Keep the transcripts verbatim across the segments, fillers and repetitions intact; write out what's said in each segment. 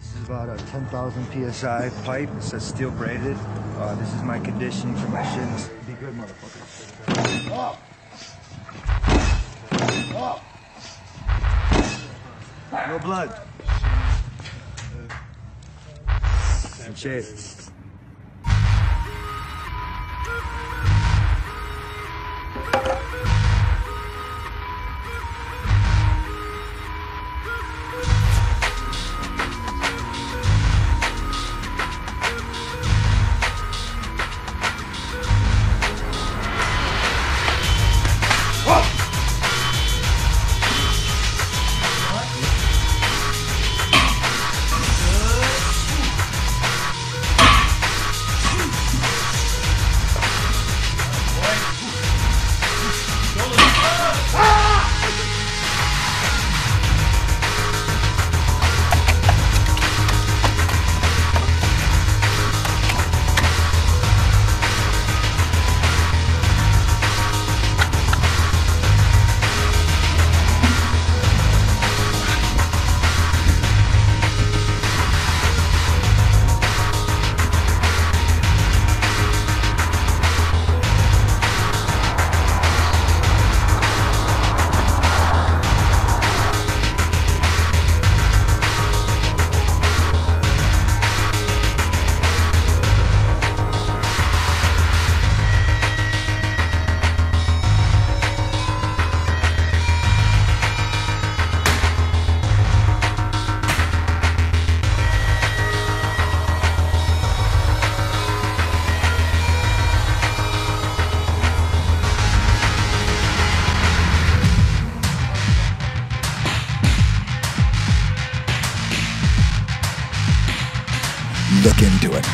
This is about a ten thousand P S I pipe. It says steel braided. Uh, this is my conditioning for my shins. Be good, motherfucker. Up. Up. No blood. Some shit. Look into it.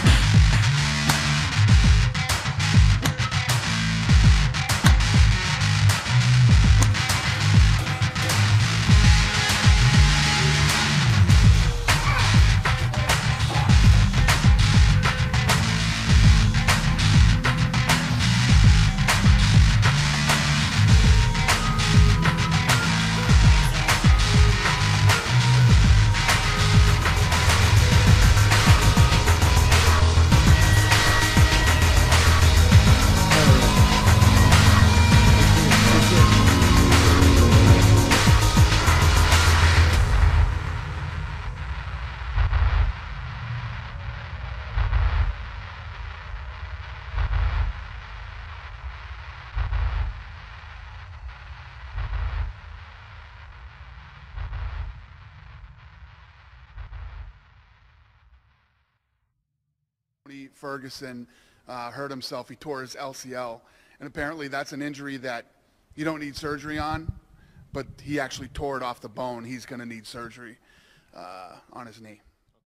Ferguson uh, hurt himself. He tore his L C L, and apparently that's an injury that you don't need surgery on, but he actually tore it off the bone. He's going to need surgery uh, on his knee.